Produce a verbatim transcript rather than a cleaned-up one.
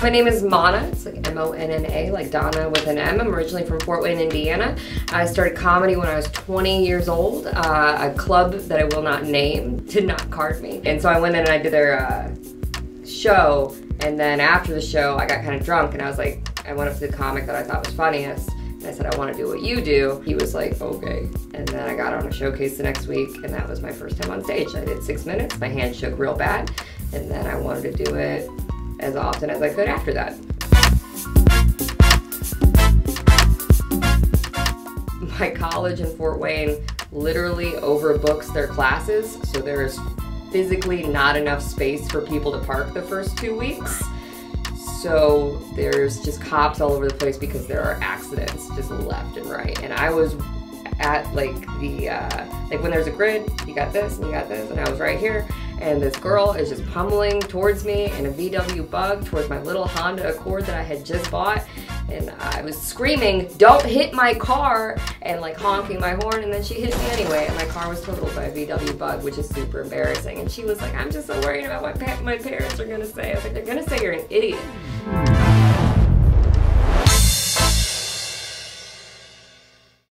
My name is Monna. It's like M O N N A, like Donna with an M. I'm originally from Fort Wayne, Indiana. I started comedy when I was twenty years old. Uh, a club that I will not name did not card me. And so I went in and I did their uh, show. And then after the show, I got kind of drunk and I was like, I went up to the comic that I thought was funniest. And I said, I want to do what you do. He was like, okay. And then I got on a showcase the next week and that was my first time on stage. I did six minutes, my hand shook real bad. And then I wanted to do it as often as I could after that. My college in Fort Wayne literally overbooks their classes, so there's physically not enough space for people to park the first two weeks. So there's just cops all over the place because there are accidents just left and right. And I was at like the, uh, like when there's a grid, you got this and you got this, and I was right here. And this girl is just pummeling towards me in a V W Bug towards my little Honda Accord that I had just bought. And I was screaming, don't hit my car, and like honking my horn, and then she hit me anyway, and my car was totaled by a V W Bug, which is super embarrassing. And she was like, I'm just so worried about what pa my parents are gonna say. I was like, they're gonna say you're an idiot.